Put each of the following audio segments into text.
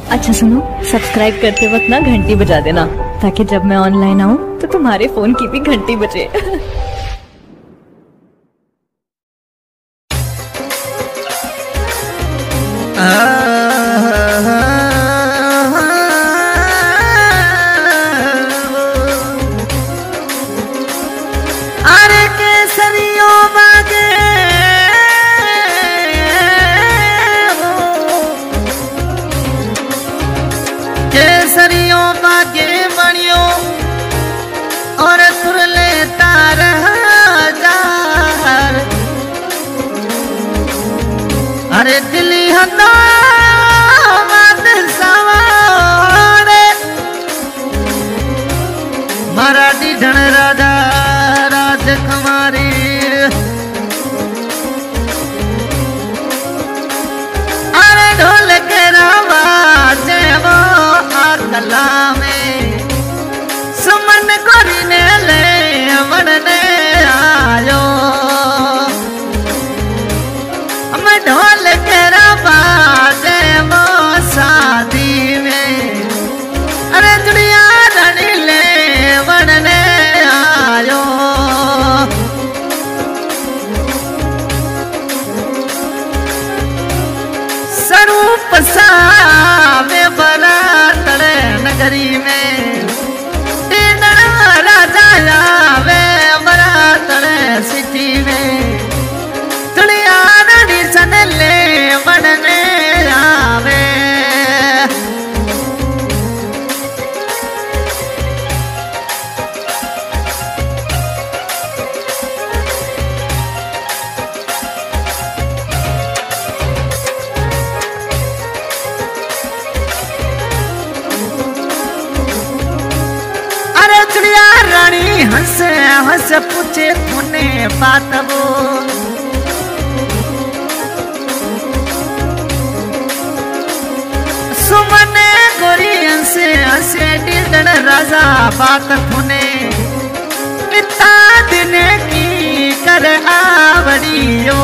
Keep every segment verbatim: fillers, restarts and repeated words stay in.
अच्छा सुनो, सब्सक्राइब करते वक्त ना घंटी बजा देना, ताकि जब मैं ऑनलाइन आऊँ तो तुम्हारे फोन की भी घंटी बजे। अरे केसरियों बागे केसरियों बागे बनियो और तुर लेता जार। अरे दिल्ली हंदा मराठी धन राजा राजकुमारी। अरे ढोल के आवाज़ वो आकला में सुमन गोरी ने ले बनने आयो। मैं ढोल के आवाज़ वो शादी में अरे दुनिया रानी ले बनने आयो। स्वरूप सावे बरातड़े नगरी में राजा आवे बरातड़े सिटी में दुनिया रानी सन ले बनने आवे। रानी हंस हंस पूछे तूने बात वो। सुमने गोरी हंसे हंसे दिलदड़ राजा बात तूने इतना दिन की कर आवड़ियो।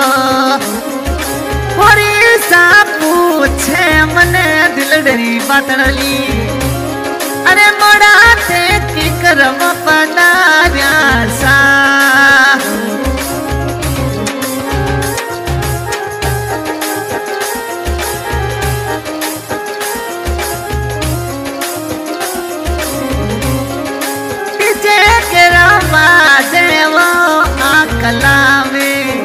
होरी सा पूछे मने दिलदड़ी बातड़ली। अरे मोड़ा थे की करम पनार्या सा। पीछे के रामा देवो आकला में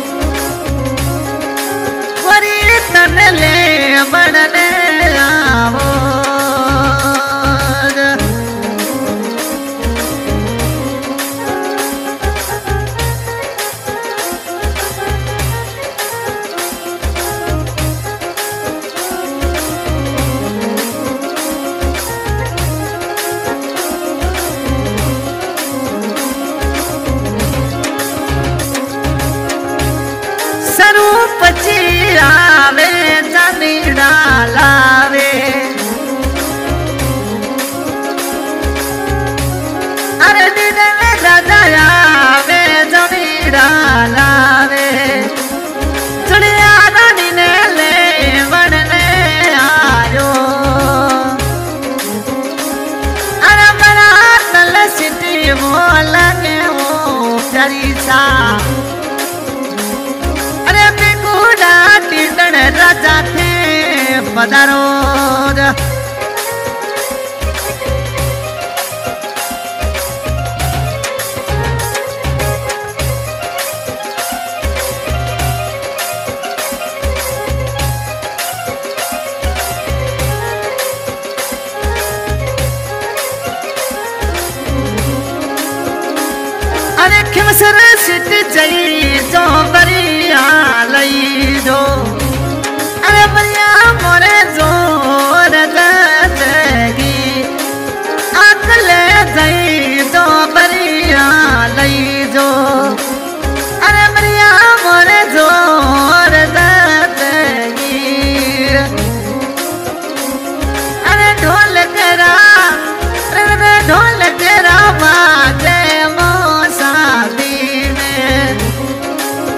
वरी तन ले बढ़ने आवो। स्वरूप चिरावे जानी डालावे। अरे दिन में राजा आवे जानी डालावे। चुड़िया रानी ने ले बनने आयो। अरे मरा तल सिटी मोल के वो प्यारी सा। राजा थे पधारो। अरे खिमसर सिट जई जो बरिया लई जो। अरे बरिया मोरे जोर देगी अकले जई जो बरिया लई जो। अरे बरिया मोरे जोर देगी। अरे ढोल करा अरे ढोल करा बाजे वो शादी में।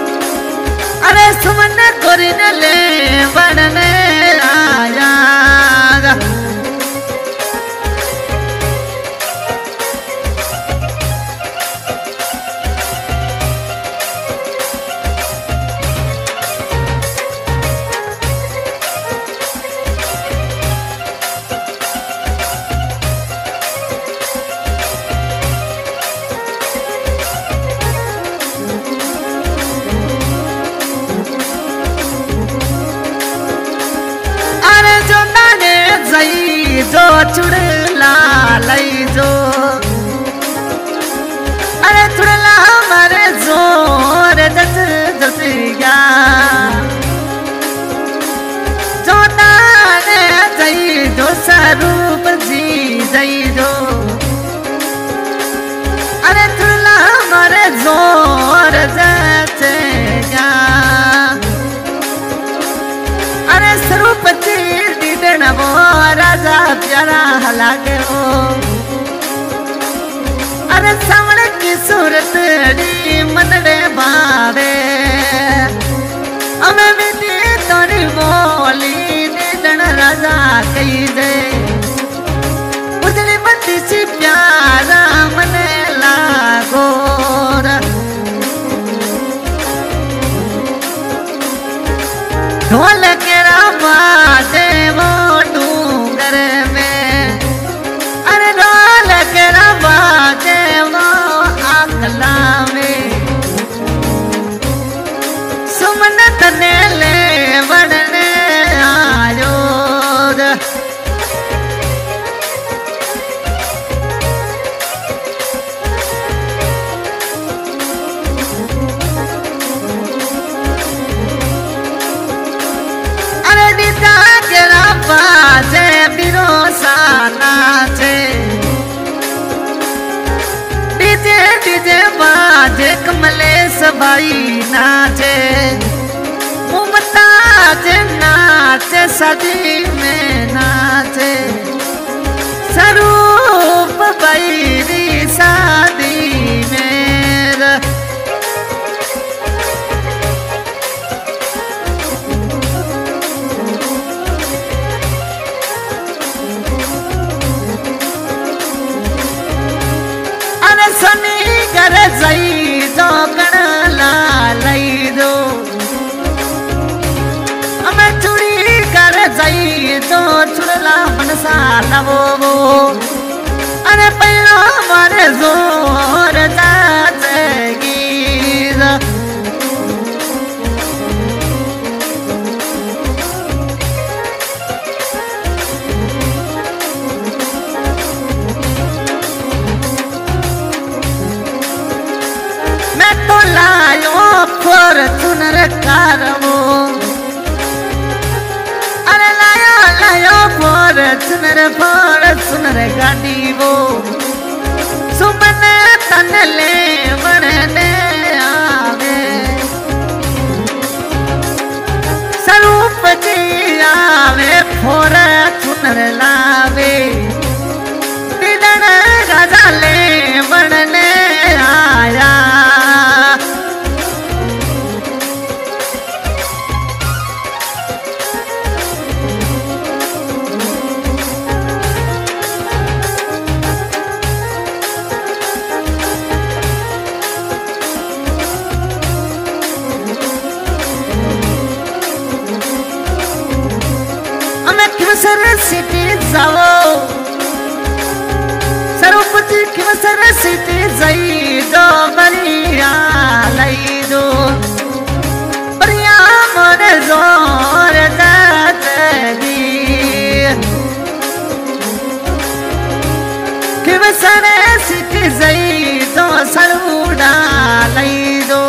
अरे सुमन गोरी ने ले बनने आया। जई जो चुड़ला लई जो अरे चुड़ला मारे जोर जस जस गया जो ताने जई जो स्वरूप जी जई जो अरे चुड़ला मारे जोर जस गया अरे स्वरूप जी दीदन वो राजा प्यारा हलाके वो अरे सामने की सूरत डी मनड़े बावे हमें भी तोरी बोली दीदन राजा कही दे उजली बत्ती सी प्यारा मने लागोर ढोल के बाजे वो डूंगर में अरे ढोल के बाजे वो आखला में सुमन तने ले बढ़ने आयो बाजे बिरोसा नाचे डीजे डीजे बाजे कमलेश भाई नाचे मुमताज नाचे सजी में नाचे स्वरूप बैरी शादी मेरा सनी कर जई जो गणला लई दो हमें चुड़ी कर जई जो चुड़ला मनसा लवो वो अरे पहला मारे जोर जाचेगी लायो फॉर्चूनर कार वो अरे लायो लायो फॉर्चूनर फॉर्चूनर गाड़ी वो सुमन तन ले बढ़ने आवे स्वरूप जी आवे फॉर्चूनर लावे दीदन राजा ले बढ़ने आया सिटी जाओ स्वरूप जी की सर सिटी जई दो बलिया लई दो बढ़िया मोर जोर जाती कि सर सिटी जई दो सरूड़ा लई दो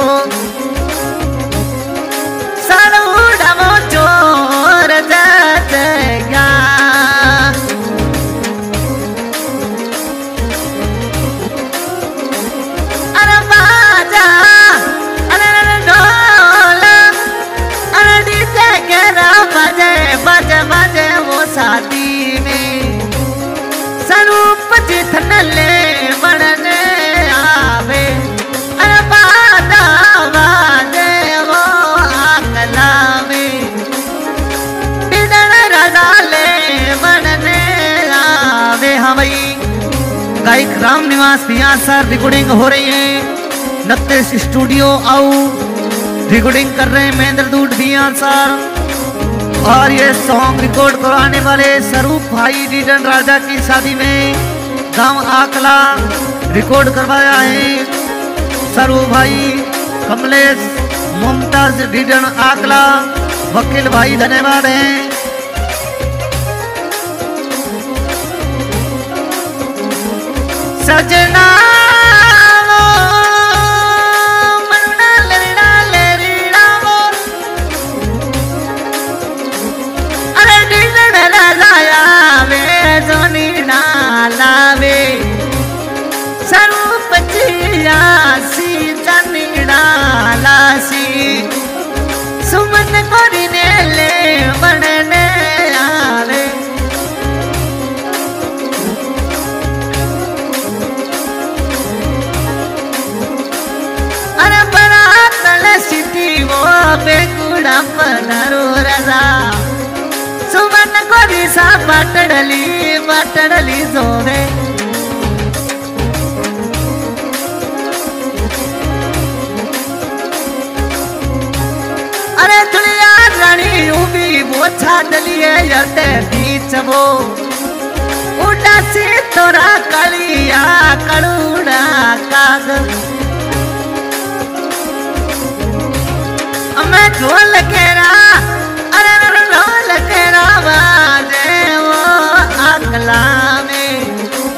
सरूड़ा वो जोर जातेगा बजे बजे वो शादी में स्वरूप जितन ले बढ़ने आवे अरे बाजा बाजे वो आकला में बिदन राजा ले बढ़ने आवे। हाँ भाई गायक राम निवास बिहार सर रिकॉर्डिंग हो रही है नक्तेश स्टूडियो आओ रिकॉर्डिंग कर रहे हैं महेंद्र दूध बिहार सर और ये सॉन्ग रिकॉर्ड करवाने वाले स्वरूप भाई डीडन राजा की शादी में गांव आकला रिकॉर्ड करवाया है। स्वरूप भाई कमलेश मुमताज डीडन आकला वकील भाई धन्यवाद हैं। सजना मरुड़ा लरड़ा लरड़ा वो अरे डिजन राजाया वे जोनी ना लावे स्वरूप जियासी चनीड़ा लासी सुमन कोरी ने ले बनने आवे अरे बड़ा तल सिटी वो बेकुड़ा पनरो रजा सुमन कोरी सा बटड़ली बटड़ली जोवे अरे दुनिया रानी उबी वो छाडलिए यते बीच वो उदासी तोरा कलिया कड़ूड़ा काग मैं ढोल केरा अरे ढोल केरा बाजे वो अगला में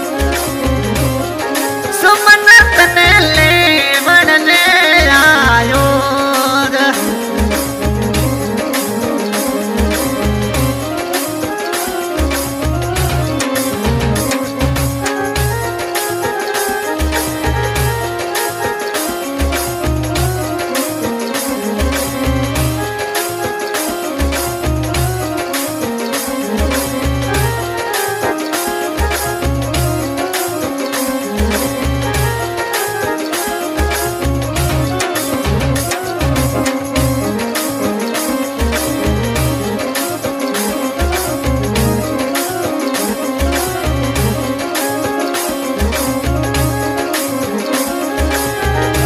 सुमन तने ले बनने आयो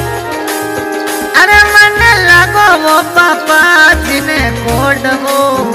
वो पापा जिन्हें कोड वो